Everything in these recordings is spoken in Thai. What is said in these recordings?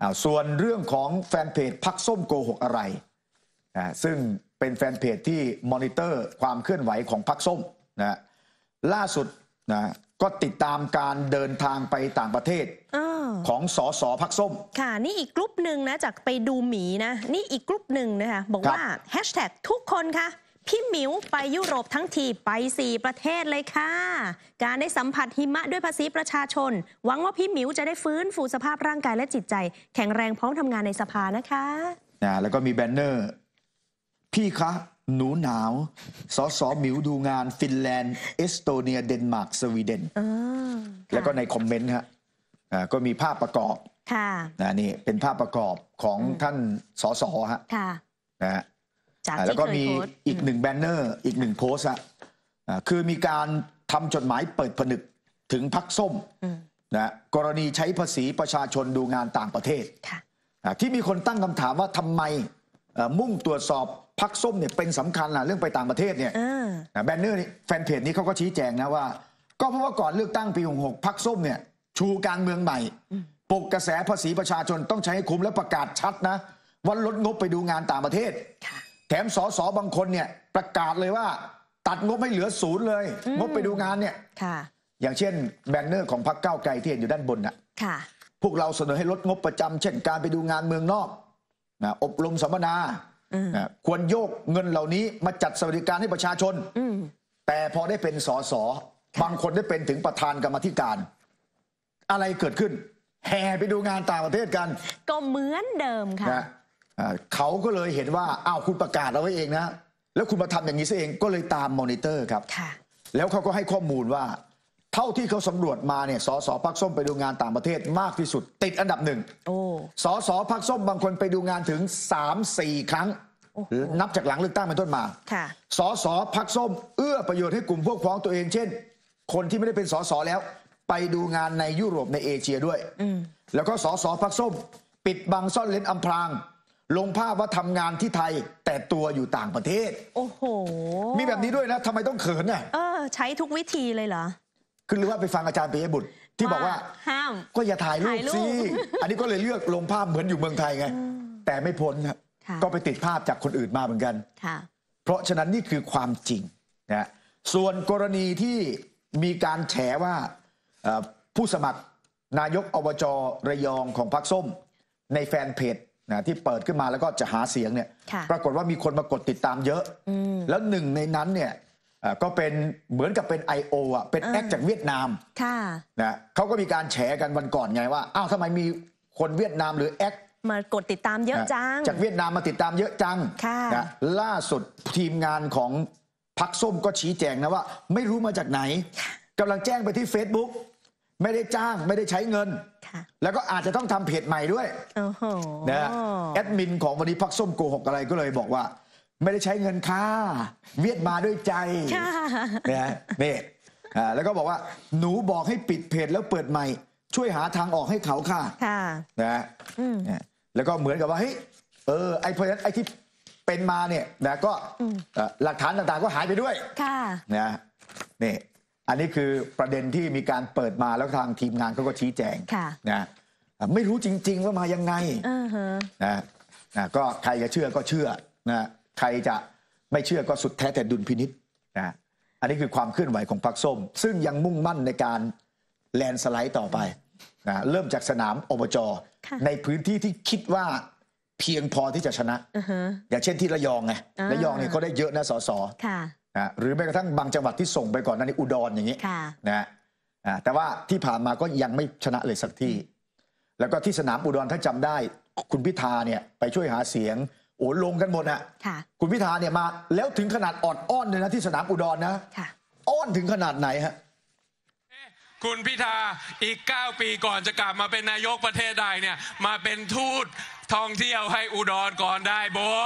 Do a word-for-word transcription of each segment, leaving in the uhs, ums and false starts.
ส่วนเรื่องของแฟนเพจพรรคส้มโกหกอะไรซึ่งเป็นแฟนเพจที่มอนิเตอร์ความเคลื่อนไหวของพรรคส้มนะล่าสุดนะก็ติดตามการเดินทางไปต่างประเทศของสสพรรคส้มค่ะนี่อีกกลุ่มหนึ่งนะจากไปดูหมีนะนี่อีกกลุ่มหนึ่งนะคะบอกว่าแฮชแท็กทุกคนค่ะพี่หมิวไปยุโรปทั้งทีไปสี่ประเทศเลยค่ะการได้สัมผัสหิมะด้วยภาษีประชาชนหวังว่าพี่หมิวจะได้ฟื้นฟูสภาพร่างกายและจิตใจแข็งแรงพร้อมทำงานในสภานะคะนะแล้วก็มีแบนเนอร์พี่คะหนูหนาวสสหมิวดูงานฟินแลนด์เอสโตเนียเดนมาร์กสวีเดนแล้วก็ในคอมเมนต์ฮะก็มีภาพประกอบนะนี่เป็นภาพประกอบของท่านสสฮะนะฮะแล้วก็มีอีกหนึ่งแบนเนอร์อีกหนึ่งโพสต์ฮะคือมีการทำจดหมายเปิดผนึกถึงพรรคส้มนะกรณีใช้ภาษีประชาชนดูงานต่างประเทศที่มีคนตั้งคำถามว่าทำไมมุ่งตรวจสอบพรรคส้มเนี่ยเป็นสำคัญนะเรื่องไปต่างประเทศเนี่ยแบนเนอร์นี่แฟนเพจนี้เขาก็ชี้แจงนะว่าก็เพราะว่าก่อนเลือกตั้งปีหกหกพรรคส้มเนี่ยชูการเมืองใหม่ปลุกกระแสภาษีประชาชนต้องใช้ให้คุ้มและประกาศชัดนะว่าลดงบไปดูงานต่างประเทศแถมสสบางคนเนี่ยประกาศเลยว่าตัดงบให้เหลือศูนย์เลยงบไปดูงานเนี่ยอย่างเช่นแบนเนอร์ของพรรคก้าวไกลที่เห็นอยู่ด้านบนน่ะพวกเราเสนอให้ลดงบประจำเช่นการไปดูงานเมืองนอกนะอบรมสัมมนานะควรโยกเงินเหล่านี้มาจัดสวัสดิการให้ประชาชนแต่พอได้เป็นสสบางคนได้เป็นถึงประธานกรรมธิการอะไรเกิดขึ้นแห่ไปดูงานต่างประเทศกันก็เหมือนเดิมค่ะนะเขาก็เลยเห็นว่าอ้าวคุณประกาศเอาไว้เองนะแล้วคุณมาทำอย่างนี้ซะเองก็เลยตามมอนิเตอร์ครับแล้วเขาก็ให้ข้อมูลว่าเท่าที่เขาสำรวจมาเนี่ยสสพรรคส้มไปดูงานต่างประเทศมากที่สุดติดอันดับหนึ่งสสพรรคส้มบางคนไปดูงานถึง สามถึงสี่ ครั้งนับจากหลังเลือกตั้งเป็นต้นมาสสพรรคส้มเอื้อประโยชน์ให้กลุ่มพวกพ้องตัวเองเช่นคนที่ไม่ได้เป็นสสแล้วไปดูงานในยุโรปในเอเชียด้วยแล้วก็สสพรรคส้มปิดบังซ่อนเร้นอำพรางลงภาพว่าทำงานที่ไทยแต่ตัวอยู่ต่างประเทศโอ้โหมีแบบนี้ด้วยนะทำไมต้องเขินน่ะเออใช้ทุกวิธีเลยเหรอคือหรือว่าไปฟังอาจารย์ปิยบุตรที่บอกว่าห้ามก็อย่าถ่ายรูปสิอันนี้ก็เลยเลือกลงภาพเหมือนอยู่เมืองไทยไงแต่ไม่พ้นครับก็ไปติดภาพจากคนอื่นมาเหมือนกันเพราะฉะนั้นนี่คือความจริงนะส่วนกรณีที่มีการแฉว่าผู้สมัครนายกอบจระยองของพรรคส้มในแฟนเพจนะที่เปิดขึ้นมาแล้วก็จะหาเสียงเนี่ยปรากฏว่ามีคนมากดติดตามเยอะแล้วหนึ่งในนั้นเนี่ยก็เป็นเหมือนกับเป็น ไอ โอ อ่ะเป็นแอคจากเวียดนามนะเขาก็มีการแฉกันวันก่อนไงว่าอ้าวทำไมมีคนเวียดนามหรือแอคมากดติดตามเยอะจังจากเวียดนามมาติดตามเยอะจังนะล่าสุดทีมงานของพรรคส้มก็ชี้แจงนะว่าไม่รู้มาจากไหนกำลังแจ้งไปที่ Facebook ไม่ได้จ้างไม่ได้ใช้เงินแล้วก็อาจจะต้องทำเพจใหม่ด้วยนะแอดมินของวันนี้พรรคส้มโกหกอะไรก็เลยบอกว่าไม่ได้ใช้เงินค่าเวียดมาด้วยใจนะนี่แล้วก็บอกว่าหนูบอกให้ปิดเพจแล้วเปิดใหม่ช่วยหาทางออกให้เขาค่ะนะแล้วก็เหมือนกับว่าเฮ้ยเออไอ้เพราะฉะนั้นไอ้ที่เป็นมาเนี่ยนะก็หลักฐานต่างๆก็หายไปด้วยนะนี่อันนี้คือประเด็นที่มีการเปิดมาแล้วทางทีมงานเขาก็ชี้แจงนะไม่รู้จริงๆว่ามายังไงนะนะก็ใครจะเชื่อก็เชื่อนะใครจะไม่เชื่อก็สุดแท้แต่ดุลพินิจนะอันนี้คือความเคลื่อนไหวของพรรคส้มซึ่งยังมุ่งมั่นในการแลนสไลด์ต่อไปนะเริ่มจากสนามอบจในพื้นที่ที่คิดว่าเพียงพอที่จะชนะอย่างเช่นที่ระยองไงระยองเนี่ยเขาได้เยอะนะสสนะหรือแม้กระทั่งบางจังหวัดที่ส่งไปก่อนนั้นในอุดรอย่างนี้นะแต่ว่าที่ผ่านมาก็ยังไม่ชนะเลยสักที่แล้วก็ที่สนามอุดรถ้าจำได้คุณพิธาเนี่ยไปช่วยหาเสียงโอ้ลงกันหมดอ่ะคุณพิธาเนี่ยมาแล้วถึงขนาดออดอ้อนเลยนะที่สนามอุดรนะอ้อนถึงขนาดไหนฮะคุณพิธาอีกเก้าปีก่อนจะกลับมาเป็นนายกประเทศใดเนี่ยมาเป็นทูตท่องเที่ยวให้อุดรก่อนได้บัว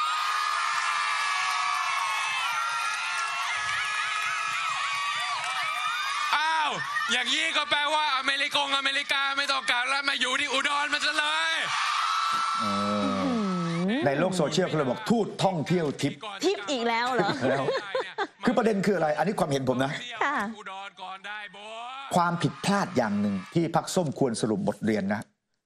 อ้าวอย่างนี้ก็แปลว่าอเมริกงอเมริกาไม่ต้องการแล้วมาอยู่ที่อุดรมันจะเลยในโลกโซเชียลเขาเลยบอกทูตท่องเที่ยวทิพย์ทิพย์อีกแล้วเหรอคือประเด็นคืออะไรอันนี้ความเห็นผมนะความผิดพลาดอย่างหนึ่งที่พรรคส้มควรสรุปบทเรียนนะ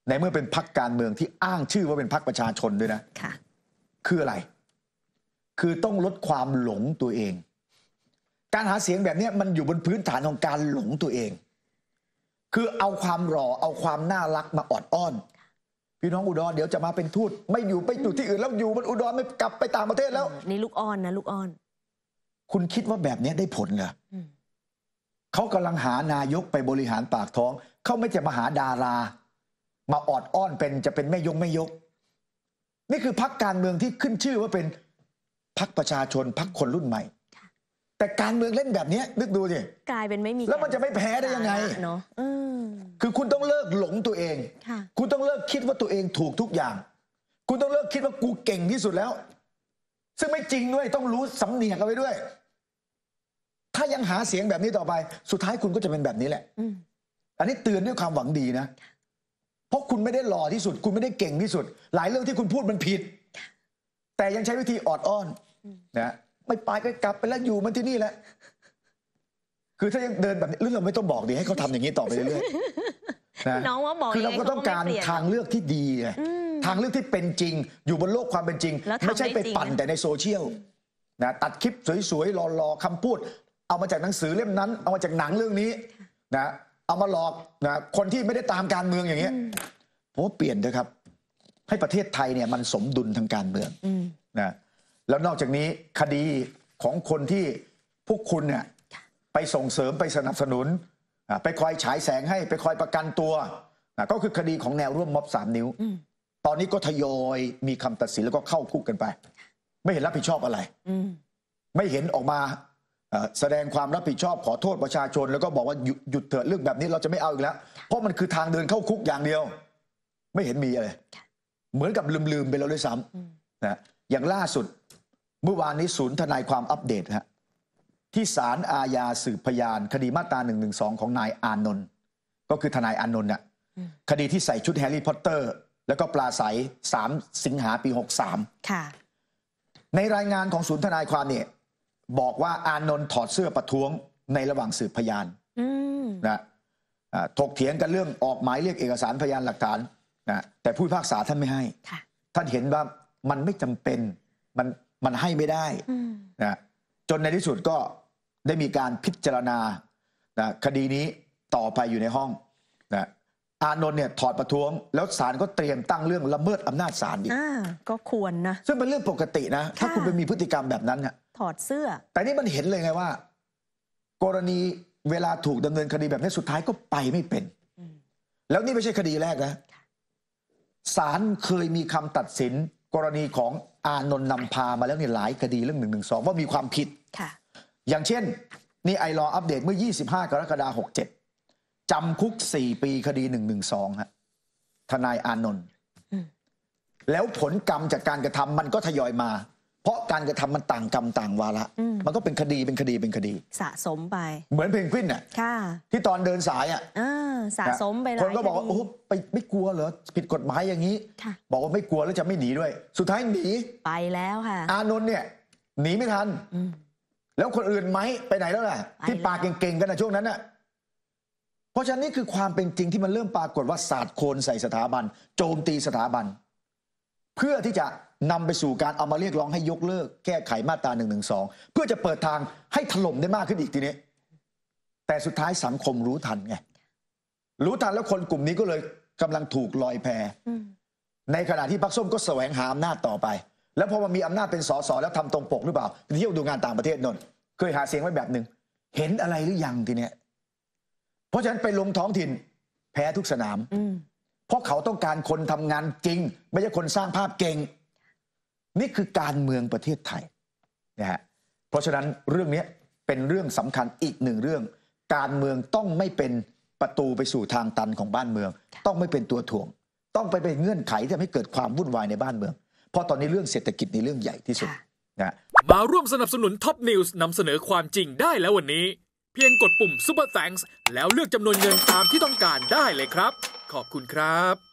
ในเมื่อเป็นพรรคการเมืองที่อ้างชื่อว่าเป็นพรรคประชาชนด้วยนะค่ะคืออะไรคือต้องลดความหลงตัวเองการหาเสียงแบบนี้มันอยู่บนพื้นฐานของการหลงตัวเองคือเอาความหล่อเอาความน่ารักมาออดอ้อนพี่น้องอุดรเดี๋ยวจะมาเป็นทูตไม่อยู่ไปอยู่ที่อื่นแล้วอยู่บนอุดรไม่กลับไปต่างประเทศแล้วนี่ลูกอ้อนนะลูกอ้อนคุณคิดว่าแบบนี้ได้ผลเหรอเขากำลังหานายกไปบริหารปากท้องเขาไม่จะมาหาดารามาออดอ้อนเป็นจะเป็นแม่ยกไม่ยกนี่คือพรรคการเมืองที่ขึ้นชื่อว่าเป็นพรรคประชาชนพรรคคนรุ่นใหม่แต่การเมืองเล่นแบบนี้นึกดูสิกลายเป็นไม่มีแล้วมันจะไม่แพ้ได้ยังไงเนาะคือคุณต้องเลิกหลงตัวเองคุณต้องเลิกคิดว่าตัวเองถูกทุกอย่างคุณต้องเลิกคิดว่ากูเก่งที่สุดแล้วซึ่งไม่จริงด้วยต้องรู้สำเนียกเอาไว้ด้วยถ้ายังหาเสียงแบบนี้ต่อไปสุดท้ายคุณก็จะเป็นแบบนี้แหละอันนี้เตือนด้วยความหวังดีนะเพราะคุณไม่ได้หล่อที่สุดคุณไม่ได้เก่งที่สุดหลายเรื่องที่คุณพูดมันผิดแต่ยังใช้วิธีออดอ้อนนะไม่ไปก็กลับไปแล้วอยู่มันที่นี่แหละคือถ้ายังเดินแบบนี้หรือเราไม่ต้องบอกดีให้เขาทำอย่างนี้ต่อไปเรื่อยๆนะน้องว่าบอกคือเราก็ต้องการทางเลือกที่ดีไงทางเลือกที่เป็นจริงอยู่บนโลกความเป็นจริงไม่ใช่ไปปั่นแต่ในโซเชียลนะตัดคลิปสวยๆหล่อๆคำพูดเอามาจากหนังสือเล่มนั้นเอามาจากหนังเรื่องนี้นะเอามาหลอกนะคนที่ไม่ได้ตามการเมืองอย่างเงี้ยผมว่าเปลี่ยนเถอะครับให้ประเทศไทยเนี่ยมันสมดุลทางการเมืองนะแล้วนอกจากนี้คดีของคนที่พวกคุณเนี่ยไปส่งเสริมไปสนับสนุนไปคอยฉายแสงให้ไปคอยประกันตัวก็คือคดีของแนวร่วมม็อบสามนิ้วตอนนี้ก็ทยอยมีคำตัดสินแล้วก็เข้าคุกกันไปไม่เห็นรับผิดชอบอะไรไม่เห็นออกมาแสดงความรับผิดชอบขอโทษประชาชนแล้วก็บอกว่าหยุดเถอะเรื่องแบบนี้เราจะไม่เอาอีกแล้วเพราะมันคือทางเดินเข้าคุกอย่างเดียวไม่เห็นมีอะไรเหมือนกับลืมๆไปแล้วด้วยซ้ำนะอย่างล่าสุดเมื่อวานนี้ศูนย์ทนายความอัปเดตฮะที่ศาลอาญาสืบพยานคดีมาตราหนึ่งหนึ่งสองของนายอานนท์ก็คือทนายอานนท์น่ะคดีที่ใส่ชุดแฮร์รี่พอตเตอร์แล้วก็ปลาใสสามสิงหาปีหกสามค่ะในรายงานของศูนย์ทนายความเนี่ยบอกว่าอานนท์ถอดเสื้อประท้วงในระหว่างสืบพยานนะถกเถียงกันเรื่องออกหมายเรียกเอกสารพยานหลักฐานนะแต่ผู้พิพากษาท่านไม่ให้ท่านเห็นว่ามันไม่จำเป็นมันมันให้ไม่ได้นะจนในที่สุดก็ได้มีการพิจารณานะคดีนี้ต่อไปอยู่ในห้องนะอานนท์เนี่ยถอดประท้วงแล้วศาลก็เตรียมตั้งเรื่องละเมิดอำนาจศาลอีกก็ควรนะซึ่งเป็นเรื่องปกตินะถ้าคุณไปมีพฤติกรรมแบบนั้นเนี่ยถอดเสื้อแต่นี่มันเห็นเลยไงว่ากรณีเวลาถูกดำเนินคดีแบบนี้สุดท้ายก็ไปไม่เป็นแล้วนี่ไม่ใช่คดีแรกนะศาลเคยมีคำตัดสินกรณีของอานนท์นำพามาแล้วเนี่ยหลายคดีเรื่องหนึ่งหนึ่งสองว่ามีความผิดอย่างเช่นนี่ไอรออัปเดตเมื่อยี่สิบห้ากรกฎาคมหกเจ็ดจำคุกสี่ปีคดีหนึ่งหนึ่งสองฮะทนายอานนท์แล้วผลกรรมจากการกระทำมันก็ทยอยมาเพราะการกระทำมันต่างกรรมต่างวาระมันก็เป็นคดีเป็นคดีเป็นคดีสะสมไปเหมือนเพนกวินน่ะที่ตอนเดินสายอ่ะสะสมไปหลายคนก็บอกว่าโอ้ไปไม่กลัวเหรอผิดกฎหมายอย่างนี้บอกว่าไม่กลัวแล้วจะไม่หนีด้วยสุดท้ายหนีไปแล้วค่ะอานนท์เนี่ยหนีไม่ทันแล้วคนอื่นไหมไปไหนแล้วล่ะที่ปากเก่งๆกันนะช่วงนั้นน่ะเพราะฉะนั้นนี่คือความเป็นจริงที่มันเริ่มปรากฏว่าศาสตร์โคนใส่สถาบันโจมตีสถาบันเพื่อที่จะนำไปสู่การเอามาเรียกร้องให้ยกเลิกแก้ไขมาตราหนึ่งหนึ่งสองเพื่อจะเปิดทางให้ถล่มได้มากขึ้นอีกทีนี้แต่สุดท้ายสังคมรู้ทันไงรู้ทันแล้วคนกลุ่มนี้ก็เลยกำลังถูกลอยแพในขณะที่พรรคส้มก็แสวงหาอำนาจต่อไปแล้วพอมันมีอำนาจเป็นสสแล้วทำตรงปกหรือเปล่าเที่ยวดูงานต่างประเทศนนท์เคยหาเสียงไว้แบบหนึ่งเห็นอะไรหรือยังทีเนี้ยเพราะฉะนั้นไปลงท้องถิ่นแพ้ทุกสนามเพราะเขาต้องการคนทำงานจริงไม่ใช่คนสร้างภาพเก่งนี่คือการเมืองประเทศไทยนะฮะเพราะฉะนั้นเรื่องนี้เป็นเรื่องสำคัญอีกหนึ่งเรื่องการเมืองต้องไม่เป็นประตูไปสู่ทางตันของบ้านเมืองต้องไม่เป็นตัวถ่วงต้องไปเป็นเงื่อนไขที่ทำให้เกิดความวุ่นวายในบ้านเมืองเพราะตอนนี้เรื่องเศรษฐกิจในเรื่องใหญ่ที่สุดนะมาร่วมสนับสนุนท็อปนิวส์นำเสนอความจริงได้แล้ววันนี้เพียงกดปุ่ม Super Thanks แล้วเลือกจำนวนเงินตามที่ต้องการได้เลยครับขอบคุณครับ